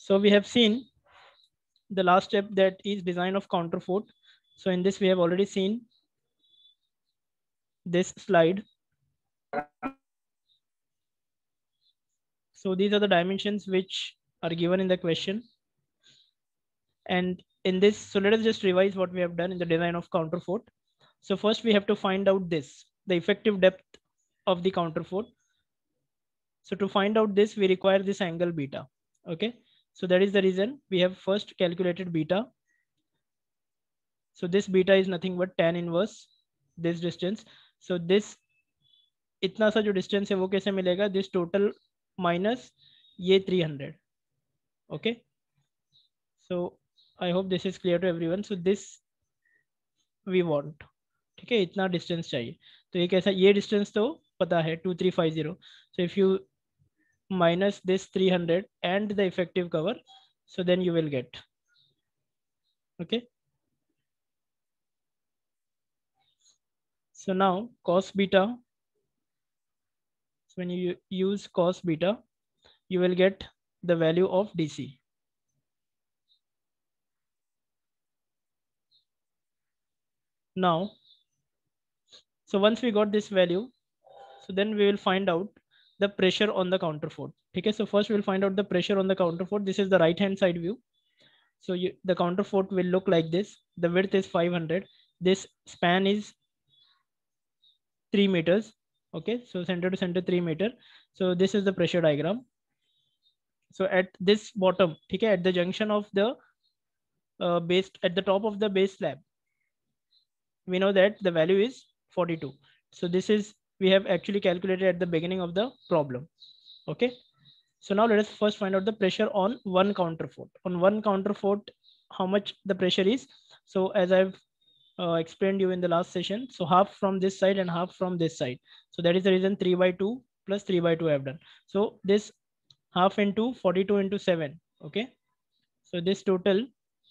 So we have seen the last step, that is design of counterfort. So in this we have already seen this slide. So these are the dimensions which are given in the question. And in this, so let us just revise what we have done in the design of counterfort. So first we have to find out this, the effective depth of the counterfort. So to find out this, we require this angle beta. Okay. So that is the reason we have first calculated beta. So this beta is nothing but tan inverse this distance. So this इतना सा जो distance है वो कैसे मिलेगा? This total minus ये 300. Okay. So I hope this is clear to everyone. So this we want. ठीक है, इतना distance चाहिए. तो ये कैसा, ये distance तो पता है 2350. So if you minus this 300 and the effective cover, so then you will get. Okay. So now cos beta, so when you use cos beta, you will get the value of DC. Now, so once we got this value, so then we will find out the pressure on the counterfort. Okay, so first we'll find out the pressure on the counterfort. This is the right hand side view. So the counterfort will look like this. The width is 500. This span is 3 meters. Okay, so center to center 3 meter. So this is the pressure diagram. So at this bottom, okay, at the junction of the base, at the top of the base slab, we know that the value is 42. So this is, we have actually calculated at the beginning of the problem. Okay. So now let us first find out the pressure on one counterfort. On one counterfort, how much the pressure is. So as I've explained you in the last session, so half from this side and half from this side. So that is the reason 3/2 plus 3/2 I have done. So this half into 42 into 7. Okay. So this total,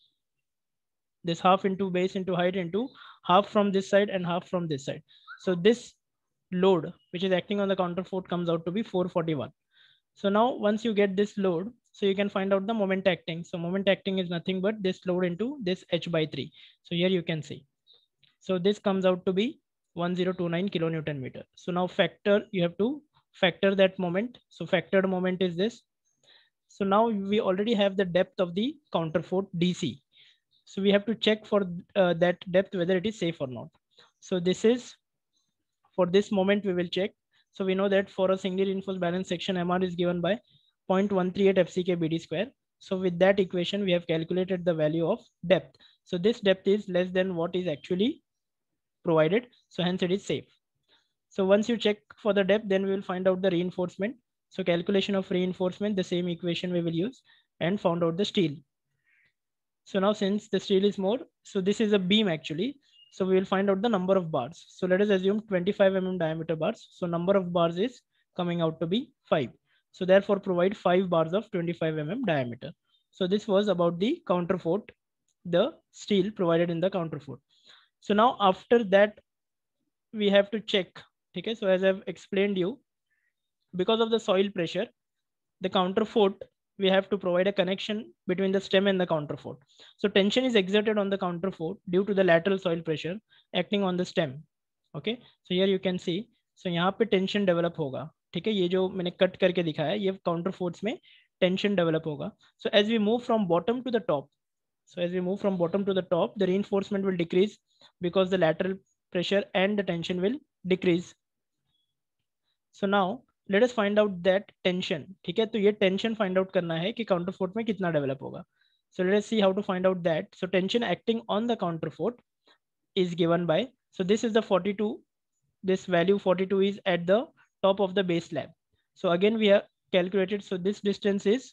this half into base into height into half from this side and half from this side. So this load which is acting on the counterfort comes out to be 441. So now once you get this load, so you can find out the moment acting. So moment acting is nothing but this load into this h/3. So here you can see. So this comes out to be 1029 kilonewton meter. So now factor, you have to factor that moment. So factored moment is this. So now we already have the depth of the counterfort DC. So we have to check for that depth whether it is safe or not. So this is, for this moment we will check. So we know that for a singly reinforced balance section, MR is given by 0.138 FCK BD square. So with that equation, we have calculated the value of depth. So this depth is less than what is actually provided. So hence it is safe. So once you check for the depth, then we will find out the reinforcement. So calculation of reinforcement, the same equation we will use, and found out the steel. So now since the steel is more, so this is a beam actually. So we will find out the number of bars. So let us assume 25 mm diameter bars. So number of bars is coming out to be 5. So therefore provide 5 bars of 25 mm diameter. So this was about the counterfort, the steel provided in the counterfort. So now after that, we have to check. Okay, so as I've explained you, because of the soil pressure, the counterfort, we have to provide a connection between the stem and the counterfort. So tension is exerted on the counterfort due to the lateral soil pressure acting on the stem. Okay, so here you can see. So यहाँ पे tension develop होगा. ठीक है, ये जो मैंने cut करके दिखाया ये काउंटरफोर्ट्स में टेंशन डेवलप होगा. So as we move from bottom to the top, so as we move from bottom to the top, the reinforcement will decrease because the lateral pressure and the tension will decrease. So now let us find out that tension. ठीक है, तो ये tension find out करना है कि counterfort में कितना develop होगा. So let us see how to find out that. So tension acting on the counterfort is given by, so this is the 42, this value 42 is at the top of the base slab. So again we have calculated, so this distance is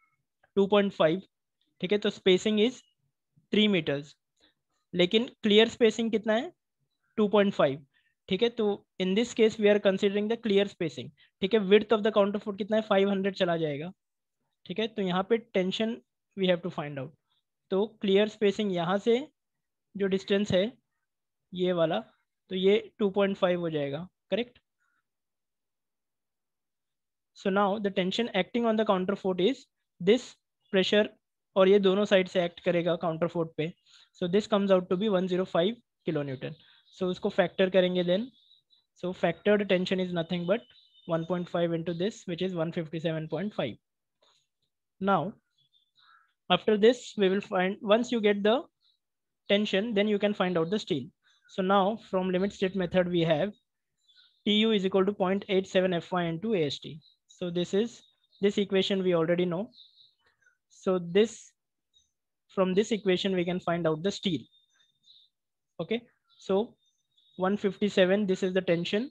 2.5. ठीक है, तो spacing is 3 meters, लेकिन clear spacing कितना है 2.5. ठीक है, तो in this case we are considering the clear spacing. ठीक है, विड्थ ऑफ द काउंटरफोर्ट कितना है 500 चला जाएगा. ठीक है, तो यहाँ पे tension we have to find out. तो क्लियर स्पेसिंग यहाँ से जो डिस्टेंस है ये वाला, तो ये 2.5 हो जाएगा. Correct. So now the tension acting on the counterfort is this pressure और ये दोनों साइड से एक्ट करेगा काउंटर फोर्ट पे. So this comes out to be 105 kilo newton. So उसको फैक्टर करेंगे then. So factored tension is nothing but 1.5 into this, which is 157.5. Now after this we will find, once you get the tension, then you can find out the steel. So now from limit state method we have Tu is equal to 0.87 Fy into Ast. So this equation we already know. So this, from this equation we can find out the steel. Okay, so 157, this is the tension,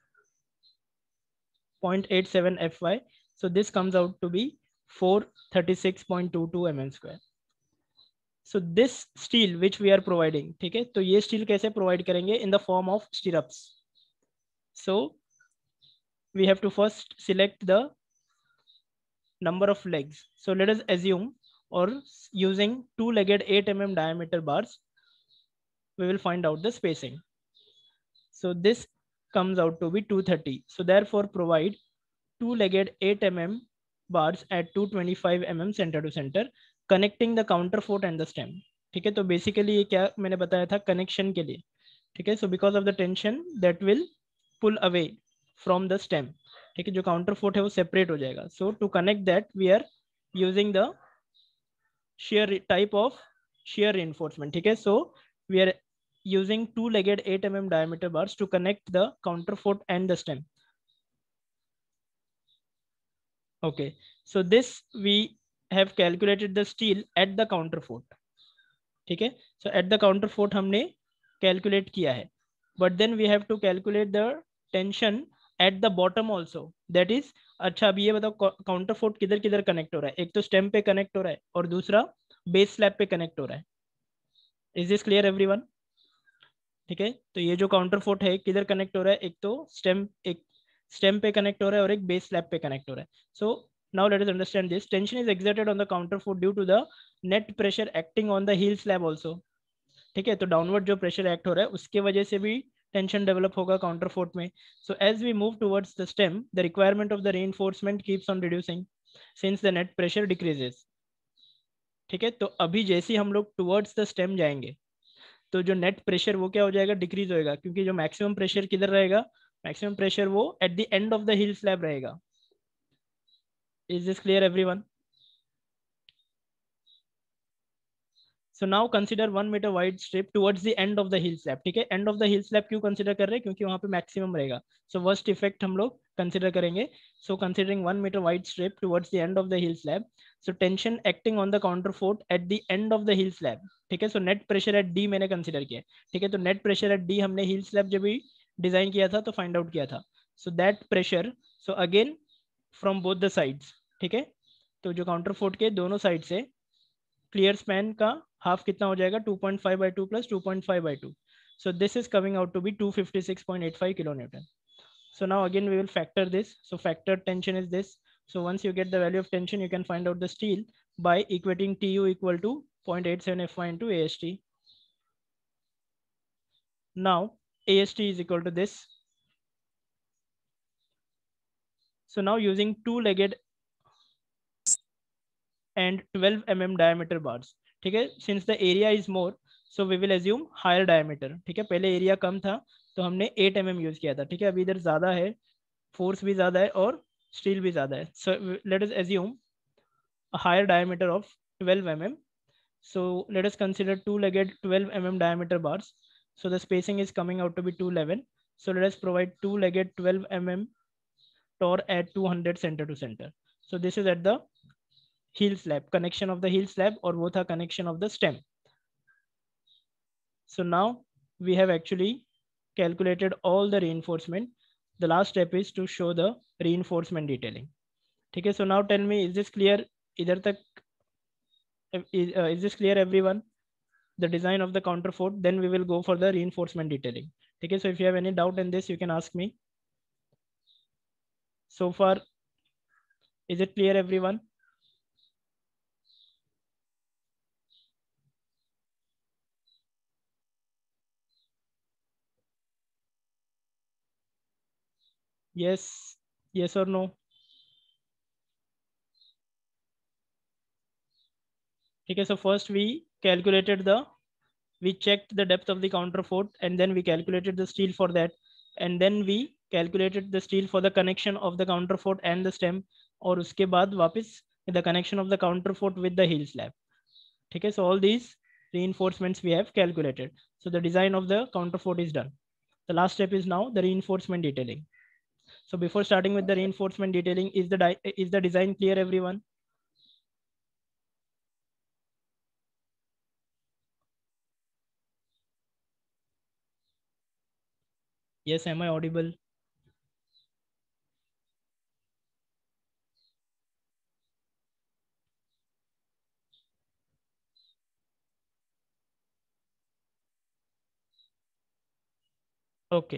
0.87 Fy. So this comes out to be 436.22 mm square. So this steel which we are providing, ठीक है, तो ये steel कैसे provide करेंगे? In the form of stirrups. So we have to first select the number of legs. So let us assume, or using two-legged 8 mm diameter bars, we will find out the spacing. So this comes out to be 230. So therefore provide two-legged 8 mm bars at 225 mm center to center, connecting the counterfort and the stem. ठीक है, तो basically ये क्या मैंने बताया था, connection के लिए. ठीक है, so because of the tension that will pull away from the stem. ठीक है, जो काउंटरफोर्ट है वो सेपरेट हो जाएगा. So to connect that we are using the shear type of shear reinforcement. ठीक है, so we are using two-legged 8 mm diameter bars to connect the counterfort and the stem. Okay, so this we have calculated the steel at the counterfort. ठीक है, so at the counterfort हमने calculate किया है, but then we have to calculate the tension at the bottom also. That is, अच्छा अभी ये बताओ काउंटरफोर्ट किधर किधर कनेक्ट हो रहा है? एक तो स्टेम पे कनेक्ट हो रहा है और दूसरा बेस स्लैब पे कनेक्ट हो रहा है. Is this clear everyone? ठीक है, तो ये जो काउंटरफोर्ट है किधर कनेक्ट हो रहा है? एक स्टेम पे कनेक्ट हो रहा है और एक बेस स्लैब पे कनेक्ट हो रहा है. सो now let us understand this. Tension is exerted on the counterfort due to the net pressure acting on the heel slab also. ठीक है, तो डाउनवर्ड जो प्रेशर एक्ट हो रहा है उसके वजह से भी टेंशन डेवलप होगा काउंटरफोर्ट में. So as we move towards the stem, the requirement of the reinforcement keeps on reducing since the net pressure decreases. ठीक है, तो अभी जैसे ही हम लोग टुवर्ड्स द स्टेम जाएंगे तो जो नेट प्रेशर वो क्या हो जाएगा? डिक्रीज होएगा, क्योंकि जो मैक्सिमम प्रेशर किधर रहेगा? मैक्सिमम प्रेशर वो at the end of the heel slab रहेगा. Is this clear everyone? So now consider 1 meter wide strip towards the end of the heel slab. ठीक है, end of the heel slab क्यों consider कर रहे हैं? क्योंकि वहां पे मैक्सिमम रहेगा. सो वर्स्ट इफेक्ट हम लोग कंसिडर करेंगे. So considering 1 meter wide strip towards the end of the heel slab, so tension acting on the counterfort at the end of the heel slab. ठीक है, so net pressure at the मैंने consider किया. ठीक है, तो net pressure at D हमने हिल slab जब भी डिजाइन किया था तो फाइंड आउट किया था. So that pressure, so again from both the sides. ठीक है, तो जो काउंटरफोर्ट के दोनों साइड से क्लियर स्पैन का हाफ कितना हो जाएगा? 2.5/2 plus 2.5/2. So this is coming out to be 256.85 kilonewton. So now again we will factor this. So factor tension is this. So once you get the value of tension, you can find out the steel by equating Tu equal to 0.87 Fy into Ast. Now Ast is equal to this. So now using two-legged and 12 mm diameter bars. ठीक है, since the area is more, so we will assume higher diameter. ठीक है, पहले area कम था तो हमने 8 mm use किया था. ठीक है, अभी इधर ज्यादा है, फोर्स भी ज्यादा है और स्टील भी ज्यादा है. So let us assume a higher diameter of 12 mm. So let us consider two-legged 12 mm diameter bars. So the spacing is coming out to be 211. So let us provide two-legged 12 mm torque at 200 center to center. So this is at the heel slab, connection of the heel slab, और वो था connection of the stem. So now we have actually calculated all the reinforcement. The last step is to show the reinforcement detailing. ठीक है, so now tell me, is this clear? इधर तक is this clear everyone? The design of the counterfort, then we will go for the reinforcement detailing. ठीक है, so if you have any doubt in this, you can ask me. So far, is it clear everyone? Yes, yes or no? ठीक है. So first we calculated we checked the depth of the counterfort, and then we calculated the steel for that, and then we calculated the steel for the connection of the counterfort and the stem, और उसके बाद वापस the connection of the counterfort with the heel slab. ठीक है. So all these reinforcements we have calculated. So the design of the counterfort is done. The last step is now the reinforcement detailing. So before starting with the reinforcement detailing, is the design clear, everyone? Yes, am I audible? Okay.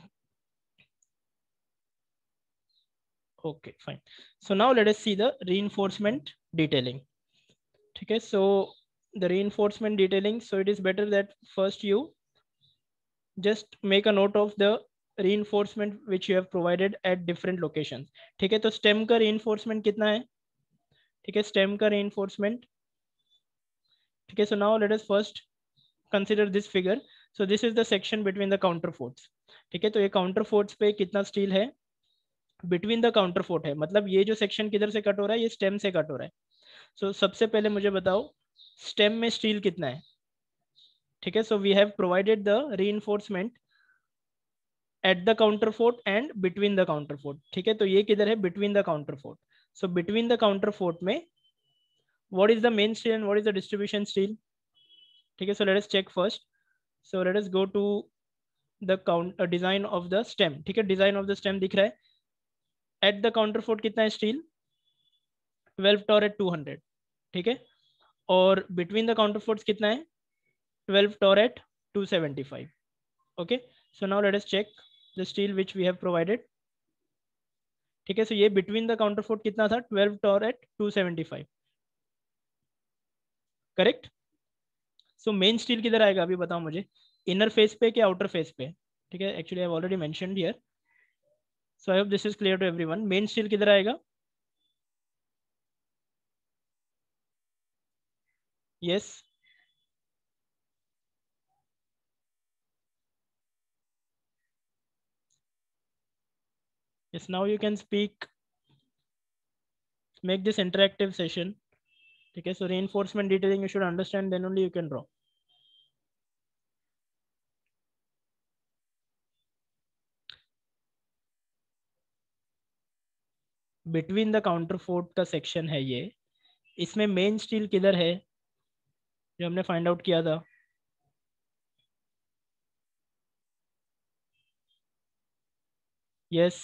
Okay, fine. So now let us see the reinforcement detailing. Okay, so the reinforcement detailing, so it is better that first you just make a note of the reinforcement which you have provided at different locations. ठीक है. तो stem का reinforcement कितना है? ठीक है. stem का reinforcement. ठीक है. So now let us first consider this figure. So this is the section between the counterforts. ठीक है. तो ये counterforts पे कितना स्टील है? बिटवीन द काउंटरफोर्ट है, मतलब ये जो सेक्शन किधर से कट हो रहा है, ये स्टेम से कट हो रहा है. सो सबसे पहले मुझे बताओ स्टेम में स्टील कितना है. ठीक है. So we have provided the reinforcement at the counterfort and between the counterfort. ठीक है. तो ये किधर है? Between the counterfort. So between the counterfort में what is the main steel and what is the distribution steel. ठीक है. So let us check first. So let us go to the count design of the stem. ठीक है. Design of the stem दिख रहा है. Eight the काउंटरफोर्ट कितना है steel? 12 torrid 200. ठीक है. और बिटवीन द काउंटरफोर्ट्स कितना है? 12 tor at 275. Okay. So now let us check the steel which we have provided. ठीक है. सो ये बिटवीन द काउंटरफोर्ट कितना था? 12 tor at 275. Correct. So main steel किधर आएगा अभी बताओ मुझे, इनर फेस पे क्या आउटर फेस पे? ठीक है. Actually I have already mentioned here, so I hope this is clear to everyone. Main steel किधर आएगा? Yes. Yes, now you can speak. Make this interactive session. ठीक है. So reinforcement detailing you should understand, then only you can draw. Between the counterfort का section है ये. इसमें main steel किधर है जो हमने फाइंड आउट किया था? यस.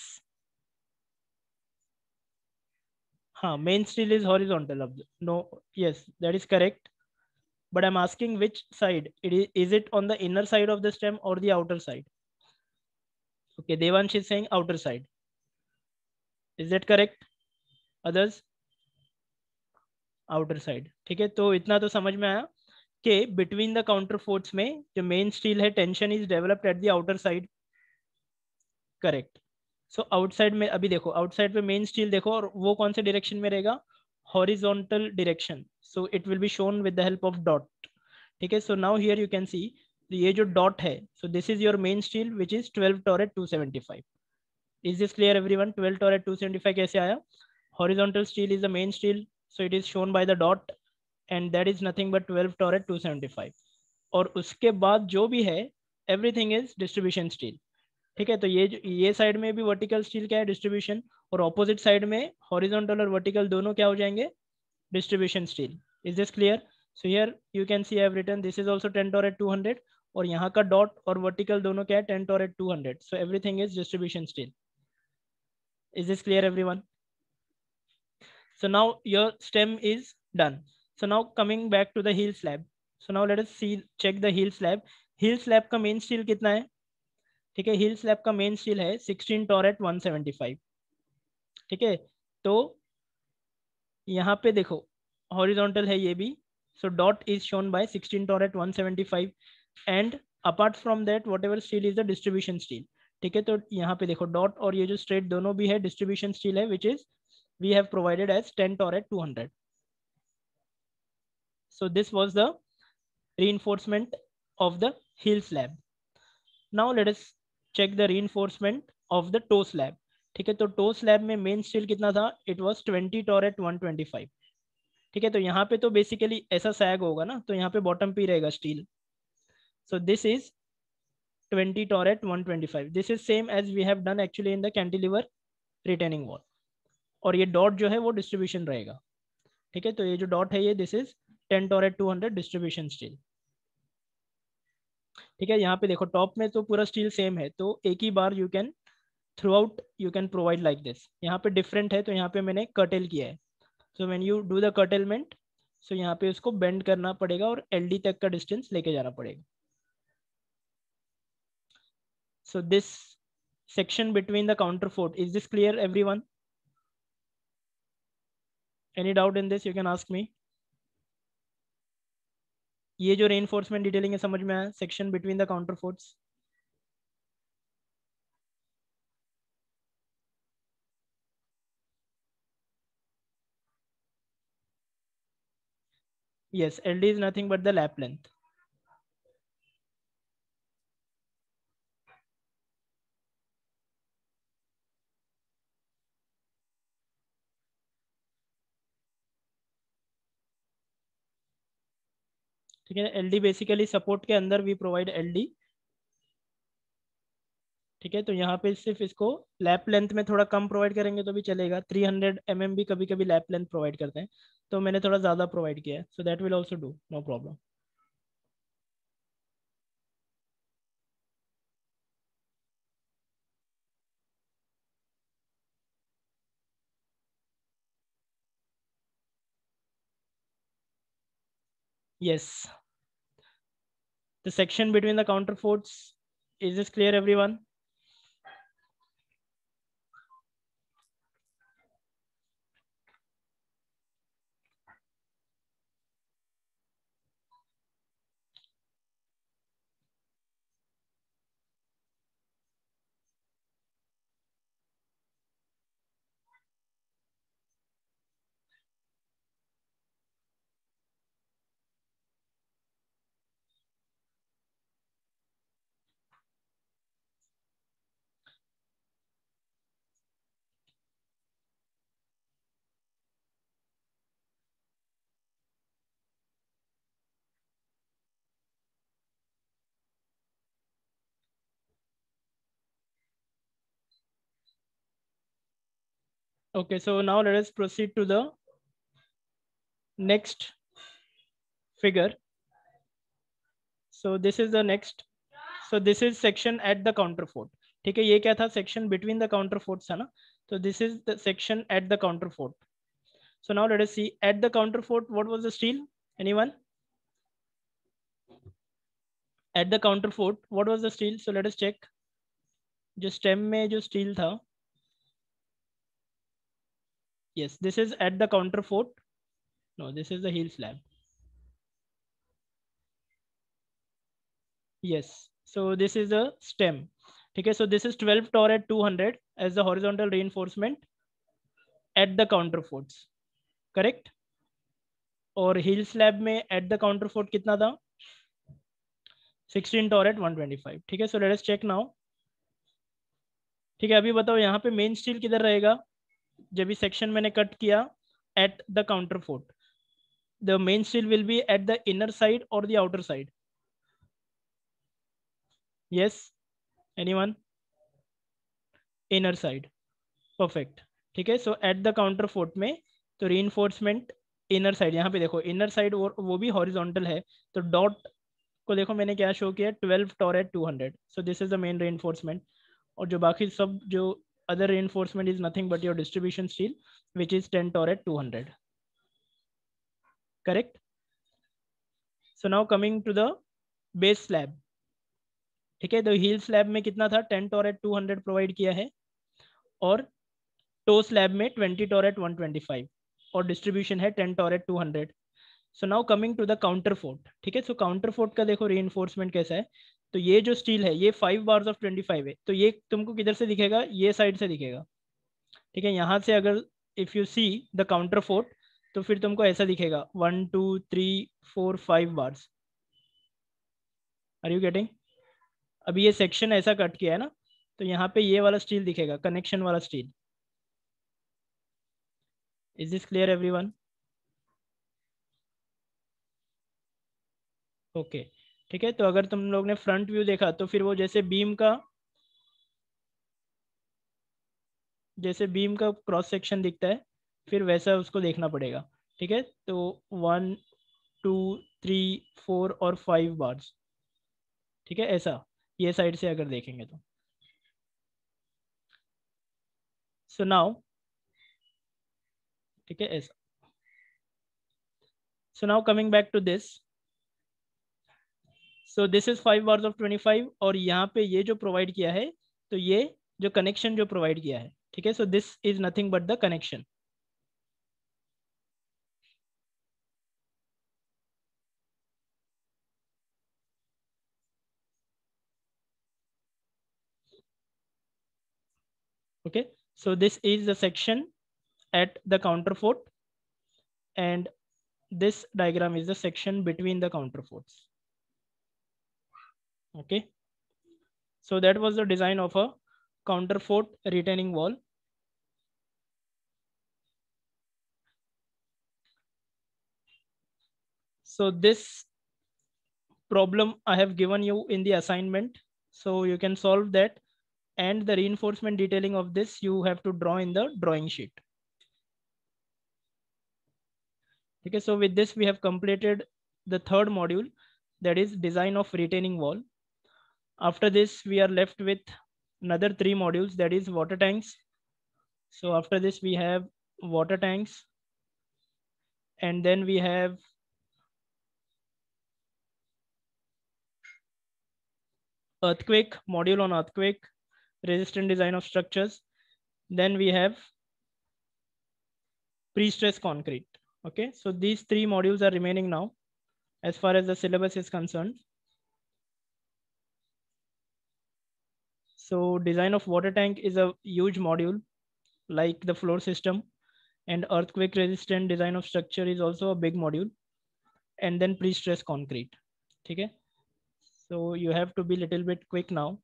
हाँ, मेन स्टील इज हॉरिजॉन्टल. अब no. Yes, that is correct. But I am asking which side is it on the inner side of the stem और the outer side? Okay, Devansh is saying outer side. Is that correct? Others? Outer side. ठीक है. तो इतना तो समझ में आया कि बिटवीन द काउंटर फोर्ट्स में जो मेन स्टील है, tension is developed at the outer side. Correct. So outside में अभी देखो, आउटसाइड पे मेन स्टील देखो, और वो कौन से डायरेक्शन में रहेगा? Horizontal direction. So it will be shown with the help of dot. ठीक है. So now here you can see ये जो डॉट है, so this is your main steel which is 12 tor at 275. Is this clear everyone? 12 tor at 275 कैसे आया? Horizontal steel is the main steel, so it is shown by the dot, and that is nothing but 12 tor at 275. और उसके बाद जो भी है everything is distribution steel. ठीक है. तो ये साइड में भी वर्टिकल स्टील क्या है? डिस्ट्रीब्यूशन. और ऑपोजिट साइड में हॉरिजॉन्टल और वर्टिकल दोनों क्या हो जाएंगे? Distribution steel. Is this clear? So here you can see I have written this is also 10 tor at 200, और यहाँ का डॉट और वर्टिकल दोनों क्या है? 10 tor at 200. So everything is distribution steel. Is this clear everyone? So now your stem is done. So now coming back to the heel slab. So now let us see, check the heel slab. Heel slab का main steel कितना है? ठीक है. heel slab का main steel है 16 tor at 175. ठीक है. तो यहाँ पे देखो हॉरिजॉन्टल है ये भी, so dot is shown by 16 tor at 175, and apart from that whatever steel is the distribution steel. ठीक है. तो यहाँ पे देखो डॉट और ये जो स्ट्रेट दोनों भी है डिस्ट्रीब्यूशन स्टील है, which is we have provided as 10 tor at 200. So this was the reinforcement of the heel slab. Now let us check the reinforcement of the toe slab. ठीक है, तो toe slab में main steel कितना था? It was 20 torr at 125. ठीक है, तो यहाँ पे तो बेसिकली ऐसा सैग होगा ना, तो यहाँ पे बॉटम पे रहेगा steel. So this is 20 torr at 125. This is same as we have done actually in the cantilever retaining wall. और ये डॉट जो है वो डिस्ट्रीब्यूशन रहेगा. ठीक है, तो ये जो डॉट है ये this is 10 torr at 200 distribution steel. ठीक है, यहाँ पे देखो टॉप में तो पूरा स्टील सेम है, तो एक ही बार you can throughout you can provide like this. यहाँ पे डिफरेंट है, तो यहाँ पे मैंने कर्टेल किया है. So when you do the curtailment, so यहाँ पे उसको बेंड करना पड़ेगा और एलडी तक का डिस्टेंस लेके जाना पड़ेगा. So this section between the counterfort, is this clear everyone? Any doubt in this you can ask me. ये जो reinforcement detailing है समझ में आया? section between the counterforts. Yes, LD is nothing but the lap length. ठीक है, LD basically support के अंदर वी प्रोवाइड LD. ठीक है, तो यहाँ पे सिर्फ इसको लैप लेंथ में थोड़ा कम प्रोवाइड करेंगे तो भी चलेगा. 300 mm भी कभी कभी लैप लेंथ प्रोवाइड करते हैं, तो मैंने थोड़ा ज़्यादा प्रोवाइड किया है. So that will also do, no problem. Yes, the section between the counterforts, is this clear everyone? Okay, so now let us proceed to the next figure. So this is the next. So this is section at the counterfort. ठीक है, ये क्या था? section between the counterforts था ना, तो this is the section at the counterfort. So now let us see at the counterfort what was the steel? Anyone? At the counterfort what was the steel? So let us check. जो stem में जो steel था, yes, this is at the counterfort. No, this is the heel slab. Yes, so this is the stem. ठीक है, so this is 12 torr at 200 as the horizontal reinforcement at the counterforts, correct? और heel slab में at the counterfort कितना था? 16 torr at 125. ठीक है, so let us check now. ठीक है, अभी बताओ यहाँ पे मेन स्टील किधर रहेगा? जब भी सेक्शन मैंने कट किया at the counterfort, the main steel will be at the inner side or the outer side? Yes, anyone? Inner side, perfect. ठीक है, सो एट द काउंटरफोर्ट में तो रीइंफोर्समेंट इनर साइड, यहाँ पे देखो इनर साइड वो भी हॉरिजॉन्टल है, तो डॉट को देखो मैंने क्या शो किया? 12 torr at 200. So this is the main reinforcement. और जो बाकी सब जो other reinforcement is nothing but your distribution steel which is 10 torr at 200, correct? So now coming to the base slab. ठीक है, तो हील स्लैब में कितना था? 10 torr at 200 प्रोवाइड किया है, और टो स्लैब में 20 torr at 125, और डिस्ट्रीब्यूशन है 10 torr at 200. So now coming to the counterfort. ठीक है, सो काउंटर फोर्ट का देखो रीइंफोर्समेंट कैसा है. तो ये जो स्टील है ये 5 bars of 25 है, तो ये तुमको किधर से दिखेगा? ये साइड से दिखेगा. ठीक है, यहाँ से अगर if you see the counterfort, तो फिर तुमको ऐसा दिखेगा 1 2 3 4 5 बार्स। Are you getting? अभी ये सेक्शन ऐसा कट किया है ना, तो यहाँ पे ये वाला स्टील दिखेगा, कनेक्शन वाला steel. Is this clear everyone? Okay ठीक है। तो अगर तुम लोग ने फ्रंट व्यू देखा तो फिर वो जैसे बीम का क्रॉस सेक्शन दिखता है, फिर वैसा उसको देखना पड़ेगा। ठीक है, तो 1 2 3 4 और 5 बार्स। ठीक है, ऐसा ये साइड से अगर देखेंगे तो। सो नाउ, ठीक है ऐसा। So now coming back to this, so this is 5 bars of 25, और यहाँ पे ये जो प्रोवाइड किया है, तो ये जो कनेक्शन जो प्रोवाइड किया है, ठीक है, so this is nothing but the connection. Okay, so this is the section at the counterfort, and this diagram is the section between the counterforts. Okay, so that was the design of a counterfort retaining wall. So this problem I have given you in the assignment, so you can solve that, and the reinforcement detailing of this you have to draw in the drawing sheet. Okay, so with this we have completed the third module, that is design of retaining wall. After this we are left with another 3 modules, that is water tanks. So after this we have water tanks, and then we have earthquake module on earthquake resistant design of structures. Then we have pre-stress concrete. Okay, so these 3 modules are remaining now as far as the syllabus is concerned. So design of water tank is a huge module like the floor system, and earthquake resistant design of structure is also a big module, and then pre-stress concrete. Okay, so you have to be little bit quick now.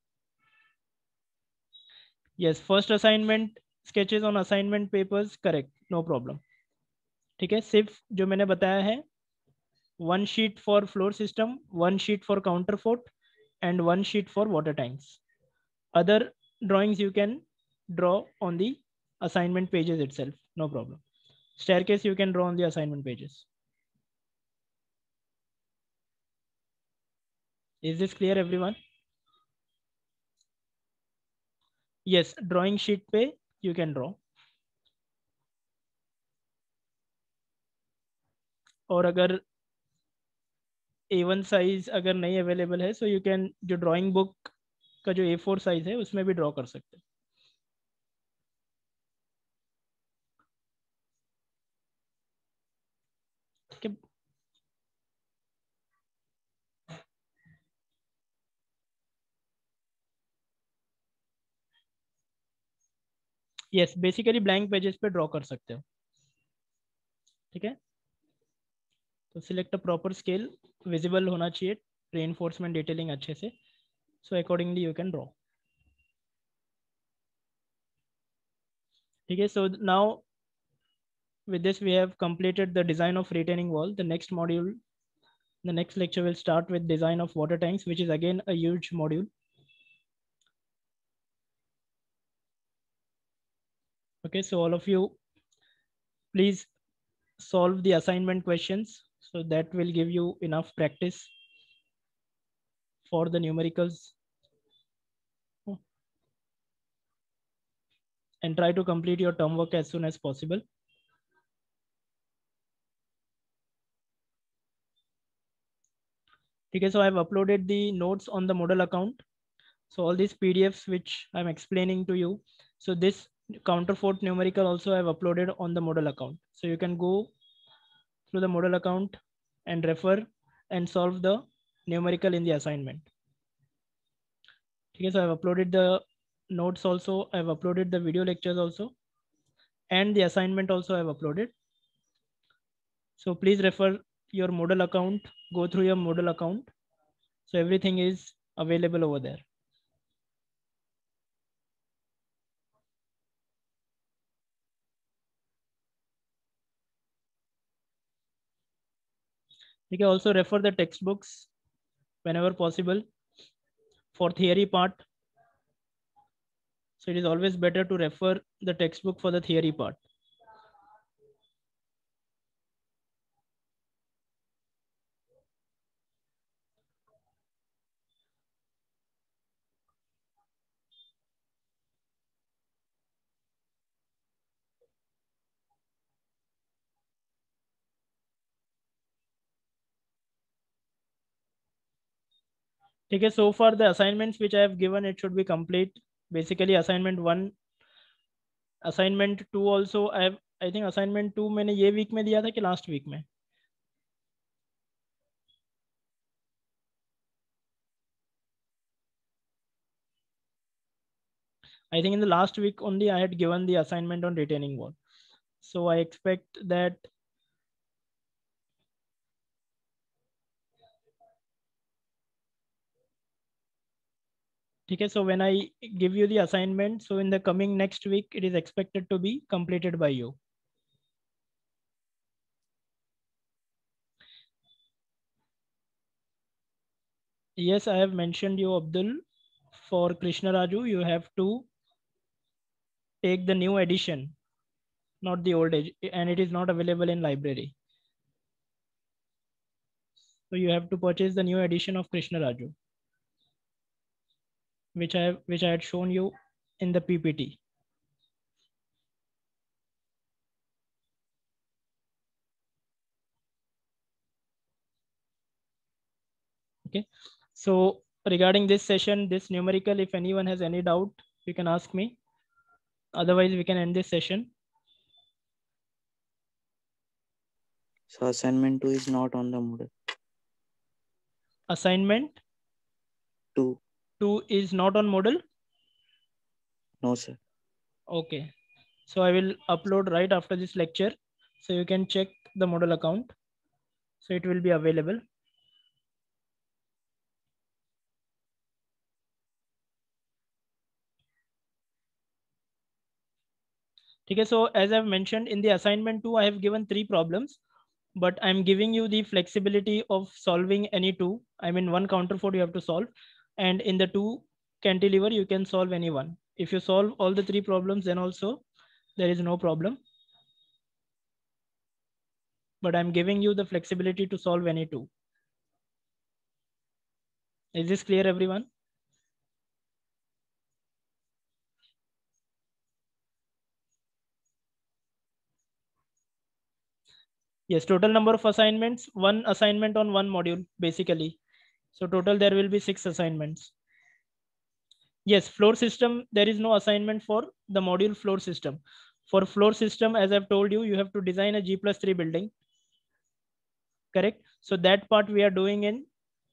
Yes, first assignment sketches on assignment papers, correct, no problem. ठीक है, सिर्फ जो मैंने बताया है, 1 sheet for floor system, 1 sheet for counterfort, and 1 sheet for water tanks. Other drawings you can draw on the assignment pages itself, no problem. Staircase you can draw on the assignment pages. Is this clear everyone? Yes, drawing sheet पे you can draw. और अगर A1 size अगर नहीं available है, so you can, जो drawing book का जो A4 size है उसमें भी ड्रॉ कर सकते हैं। ठीक है, यस, बेसिकली ब्लैंक पेजेस पे ड्रॉ कर सकते हो। ठीक है, तो select a proper scale, visible होना चाहिए रेनफोर्समेंट डिटेलिंग अच्छे से, so accordingly you can draw. ठीक है, so now with this we have completed the design of retaining wall. The next module, the next lecture will start with design of water tanks, which is again a huge module. Okay, so all of you please solve the assignment questions, so that will give you enough practice for the numericals, and try to complete your term work as soon as possible. Okay, so I have uploaded the notes on the Moodle account. So all these PDFs which I'm explaining to you, so this counterfort numerical also I've uploaded on the Moodle account. So you can go through the Moodle account and refer and solve the numerical in the assignment. Okay, so I've uploaded the notes also, I've uploaded the video lectures also, and the assignment also I've uploaded. So please refer your Moodle account, go through your Moodle account. So everything is available over there. You can also refer the textbooks whenever possible for theory part. So it is always better to refer the textbook for the theory part. Okay, so far the assignments which I have given, it should be complete. Basically assignment 1, assignment 2 also I think assignment 2 मैंने ये week में दिया था कि last week में? I think in the last week only I had given the assignment on retaining wall. So I expect that okay, so when I give you the assignment, so in the coming next week, it is expected to be completed by you. Yes, I have mentioned you, Abdul. For Krishna Raju, you have to take the new edition, not the old age, and it is not available in library. So you have to purchase the new edition of Krishna Raju, which I had shown you in the PPT. Okay. So regarding this session, this numerical, if anyone has any doubt, you can ask me. Otherwise, we can end this session. So assignment 2 is not on the Moodle. Assignment 2. 2 is not on Moodle? No, sir. Okay. So I will upload right after this lecture. So you can check the Moodle account. So it will be available. Okay, so as I've mentioned in the assignment 2, I have given 3 problems, but I'm giving you the flexibility of solving any 2. I mean, 1 counterfort you have to solve, and in the 2 cantilever you can solve any 1. If you solve all the 3 problems, then also there is no problem. But I'm giving you the flexibility to solve any 2. Is this clear, everyone? Yes, total number of assignments, 1 assignment on 1 module, basically. So total there will be 6 assignments. Yes, floor system, there is no assignment for the module floor system. For floor system, as I've told you, you have to design a G+3 building. Correct? So that part we are doing in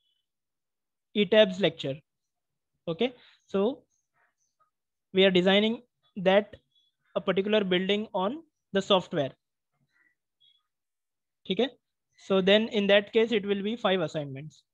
ETABS lecture. Okay. So we are designing that a particular building on the software. Okay. So then in that case, it will be 5 assignments.